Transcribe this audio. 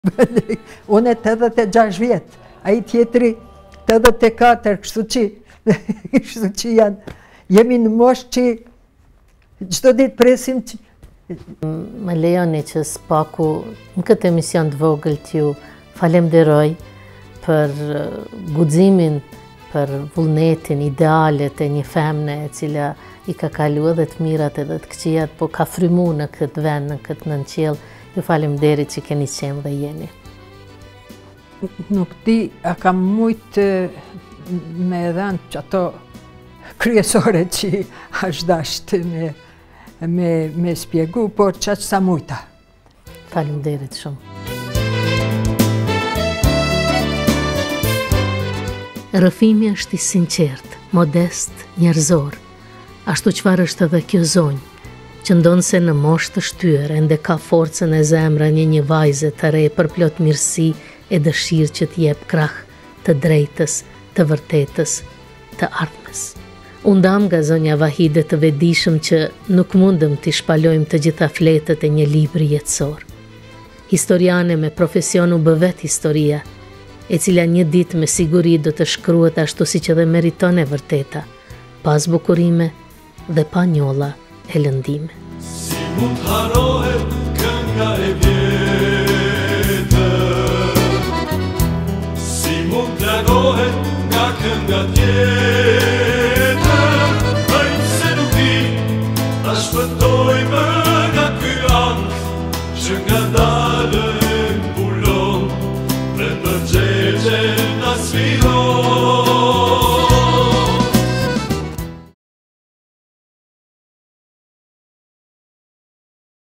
Unë 86 vjetë, a I tjetëri 84, kështu që jemi në moshë që çdo ditë presim që... Më lejoni që spaku në këtë emision të vogël t'ju falemderoj për guximin, për vullnetin, idealet e një femne e cila I ka kalu edhe të mirat edhe të këqijat, po ka frymu në këtë vend, në këtë nënqell. Ju falemderit që keni qenë dhe jeni. Nuk di, a kam mujtë me edhanë që ato kryesore që është dashtë me spjegu, por qaqë sa mujta. Falemderit shumë. Rëfimi është I sinqert, modest, njerëzor. Ashtu çfarë është edhe kjo zonjë, që ndonë se në moshë të shtyër, ende ka forcën e zemra një vajze të re për plot mirësi e dëshirë që t'jep krah të drejtës, të vërtetës, të ardhmes. Unë dam nga zonja Vahide të vedishëm që nuk mundëm t'i shpalojmë të gjitha fletët e një libri jetësor. Historiane me profesion u bë vet historia, e cila një ditë me siguri do të shkruhet ashtu si që dhe meriton e vërteta, pas bukurime dhe pa njolla e lëndime. Si mund